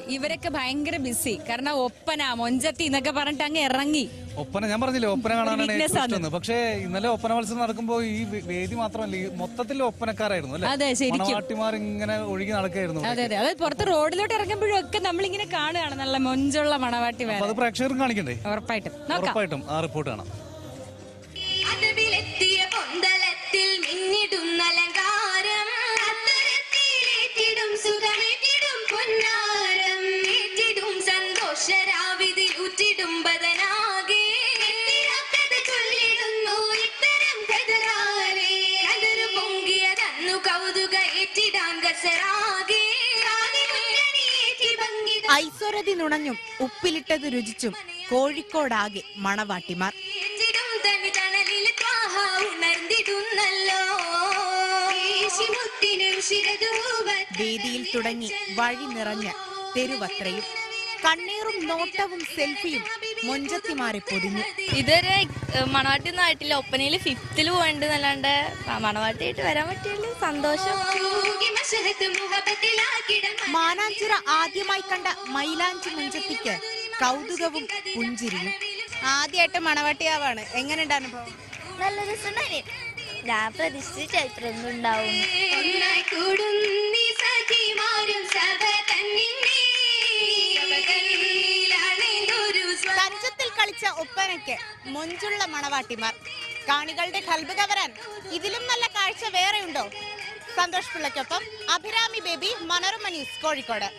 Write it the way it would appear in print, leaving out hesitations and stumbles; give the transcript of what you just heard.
ഇവരൊക്കെ ഭയങ്കര ബിസി. കാരണം ഒപ്പന മൊഞ്ചത്തി എന്നൊക്കെ പറഞ്ഞിട്ട് അങ്ങ് ഇറങ്ങി. ഒപ്പന ഞാൻ പറഞ്ഞില്ലേ, ഒപ്പന കാണാനാണ് ഏറ്റവും ഇഷ്ടം. പക്ഷേ ഇന്നലെ ഒപ്പന മത്സരം നടക്കുമ്പോൾ ഈ വേദി മാത്രമല്ല, ഈ മൊത്തത്തിൽ ഒപ്പനക്കാരായിരുന്നു അല്ലെ. അതെ, ശരിക്കും മണവാട്ടിമാർ ഇങ്ങനെ ഒഴുകി നടക്കായിരുന്നു. അതെ അതെ, അത് പുറത്ത് റോഡിലോട്ട് ഇറങ്ങുമ്പോഴും ഒക്കെ നമ്മളിങ്ങനെ കാണുകയാണ് നല്ല മൊഞ്ചുള്ള മണവാട്ടി. അത് പ്രേക്ഷകർക്ക് കാണിക്കണ്ടേ? ഉറപ്പായിട്ടും ആ റിപ്പോർട്ട് കാണാം. ഐശ്വരതി നുണഞ്ഞും ഉപ്പിലിട്ടത് രുചിച്ചും കോഴിക്കോടാകെ മണവാട്ടിമാർ. വേദിയിൽ തുടങ്ങി വഴി നിറഞ്ഞ തെരുവത്രയും കണ്ണീറും നോട്ടവും സെൽഫിയും മൊഞ്ചത്തിമാരെ പൊതിഞ്ഞു. ഇതുവരെ മണവാട്ടിയൊന്നും ആയിട്ടില്ല. ഒപ്പനയിൽ 5th പോകണ്ടെന്നല്ലാണ്ട് മണവാട്ടിയായിട്ട് വരാൻ പറ്റിയല്ലേ സന്തോഷം. മാനാഞ്ചിറ ആദ്യമായി കണ്ട മൈലാഞ്ചി മുഞ്ചത്തിക്ക് കൗതുകവും പുഞ്ചിരിയും. ആദ്യമായിട്ട് മണവാട്ടിയാവാണ്. എങ്ങനെയുണ്ട് അനുഭവം? നല്ല രസമുണ്ടായി. ഞാൻ പ്രതീക്ഷിച്ച ചരിത്രം ഉണ്ടാവും. തഞ്ചത്തിൽ കളിച്ച ഒപ്പനയ്ക്ക് മൊഞ്ചുള്ള മണവാട്ടിമാർ. കാണികളുടെ കൽബ് കവരാൻ ഇതിലും നല്ല കാഴ്ച വേറെയുണ്ടോ? സന്തോഷ് പിള്ളയ്ക്കൊപ്പം അഭിരാമി ബേബി, മനോരമ ന്യൂസ്, കോഴിക്കോട്.